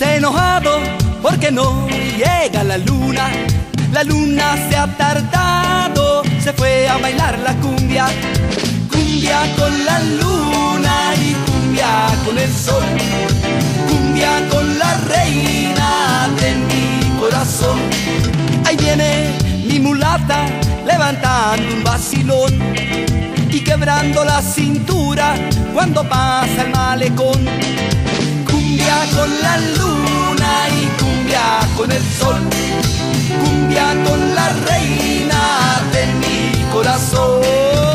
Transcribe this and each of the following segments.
se ha enojado porque no llega la luna. La luna se ha tardado, se fue a bailar la cumbia. Cumbia con la luna y cumbia con el sol. Cumbia con la reina de mi corazón. Ahí viene mi mulata levantando un vacilón y quebrando la cintura cuando pasa el malecón. Cumbia con la luna y cumbia con el sol. Cumbia con la reina de mi corazón.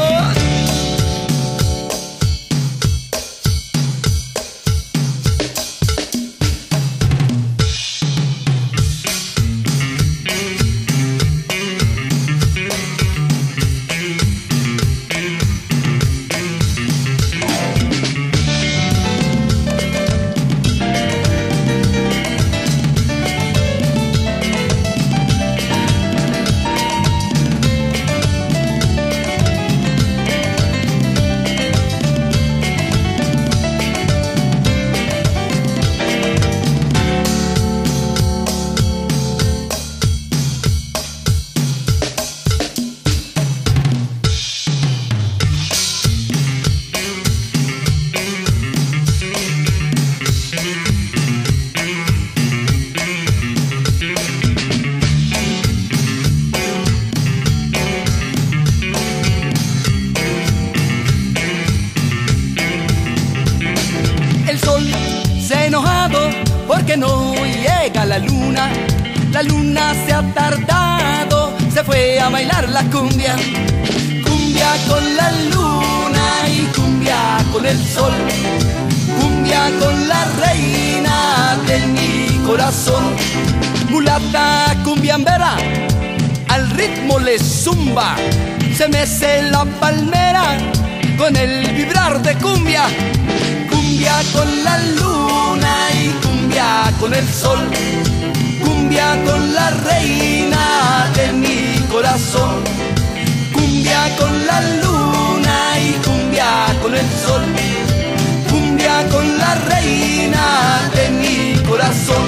Porque no llega la luna. La luna se ha tardado, se fue a bailar la cumbia. Cumbia con la luna y cumbia con el sol. Cumbia con la reina de mi corazón. Mulata cumbiambera, al ritmo le zumba. Se mece la palmera con el vibrar de cumbia. Cumbia con la luna y cumbia con el sol. Cumbia con la reina de mi corazón. Cumbia con la luna y cumbia con el sol. Cumbia con la reina de mi corazón.